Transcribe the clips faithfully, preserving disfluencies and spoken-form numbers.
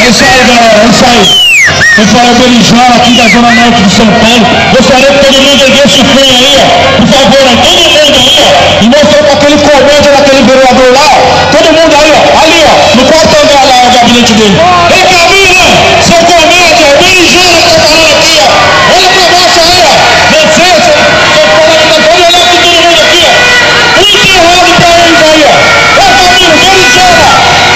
É isso aí, galera, é isso aí. Eu falo Berinjela aqui da Zona Norte de São Paulo. Gostaria que todo mundo erguesse o punho aí, ó. Por favor, ó, todo mundo aí, ó. E mostrou pra aquele comédia daquele vereador lá, ó. Todo mundo aí, ó. Ali, ó. No quarto andar lá, o gabinete dele. Ei, Camila, seu comédia, o Berinjela que tá falando aqui, ó. Olha pra baixo aí, ó. Você, seu colega, pode olhar aqui todo mundo aqui, ó. Muito errado pra eles aí, ó. Ei, Camila, Berinjela.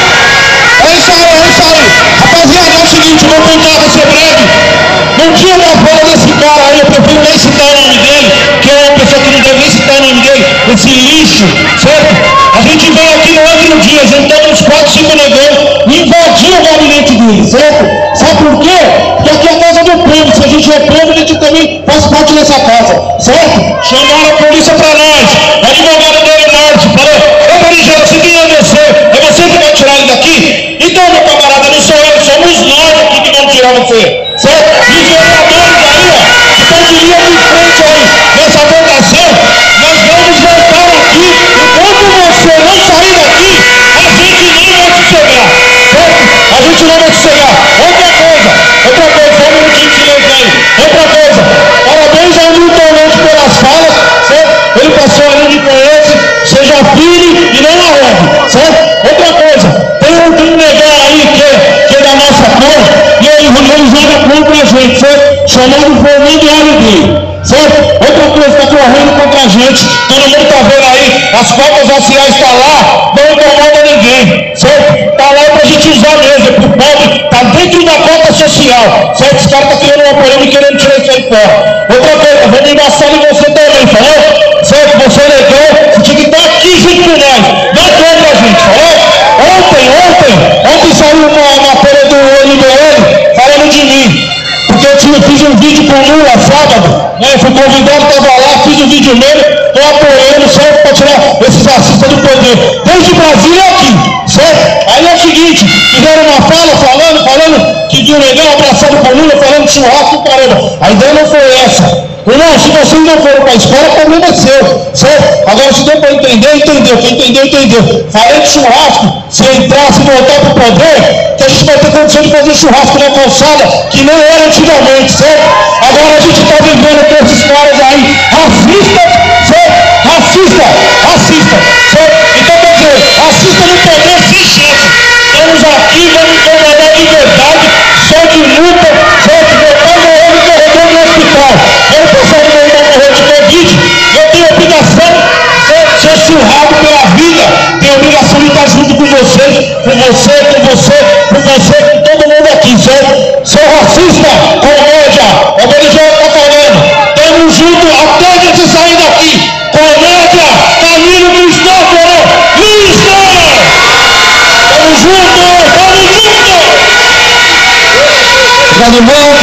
É isso aí, é isso aí. Rapaziada, é o seguinte, vou tentar ser breve. Não tinha uma bola desse cara aí, eu prefiro nem citar o nome dele, que é uma pessoa que não deve nem citar o nome dele, esse lixo, certo? A gente veio aqui no outro dia, juntamos uns quatro, cinco negões e invadiu o gabinete dele, certo? Sabe por quê? Porque aqui é a casa do povo, se a gente é povo, a gente também faz parte dessa casa, certo? Chamaram a polícia pra nós, o advogado dele, Norte, falou: ô Berinjela, se quem é você? É você que vai tirar ele daqui? Então, meu camarada, não sou eu, somos nós aqui que vamos tirar você, certo? E os vereadores aí, ó, que estão de linha de frente aí, nessa votação, nós vamos voltar aqui, enquanto você não sair daqui, a gente não vai te chegar, certo? A gente não vai te chegar. Outra coisa, outra coisa, só um minutinho de silêncio aí. Outra coisa, parabéns ao Milton Leite pelas falas, certo? Ele passou ali de conhece, seja filho e não arrede, certo? Outra coisa, tem um, tem um negão aí que é, que é da nossa cor, e ele, ele joga contra a gente, certo? Chamando o Fernando e Hélio dele, certo? Outra coisa, está correndo contra a gente, todo mundo está vendo aí, as cotas raciais estão lá, não incomoda ninguém, certo? Está lá para a gente usar mesmo, para o pobre, está dentro da cota social, certo? Os caras estão criando uma polêmica e querendo tirar isso aí fora. Outra coisa, vamos embaçar em você também, falou? Certo? Você é legal, você tinha que estar aqui junto com nós, não contra a gente, falou? Ontem, ontem, ontem saiu uma matéria do M B L falando de mim, porque eu tinha, fiz um vídeo com o Lula sábado, né? Fui convidado, estava lá, fiz um vídeo nele, estou apoiando, certo? Para tirar esses racistas do poder, desde Brasília aqui, certo? Aí é o seguinte, fizeram uma fala falando, falando que de um negão abraçado com o Lula, falando de churrasco, caramba. A ideia não foi essa. Irmão, se vocês não foram para a escola, o problema é seu, certo? Agora, se deu para entender, entendeu. Quem entendeu, entendeu. Falei de churrasco, se entrar, se voltar para o poder, que a gente vai ter condição de fazer churrasco na calçada, que não era antigamente, certo? Agora a gente está vivendo com esses caras aí, racistas, certo? Racista, racista, certo? Então, quer dizer, racista no poder sem chance. Estamos aqui, vamos incomodar de verdade, só de luta, certo? Meu pai morreu no corredor do hospital. Eu passar no meio da morrer de Covid, eu tenho obrigação de ser surrado pela vida, tenho obrigação de estar junto com vocês, com você, com você, com você, com todo mundo aqui, certo? Sou racista, comédia, o Berinjela está falando, estamos juntos até a gente sair daqui, comédia, Camilo Cristóforo, lista! Estamos juntos, estamos juntos! Obrigado, irmão.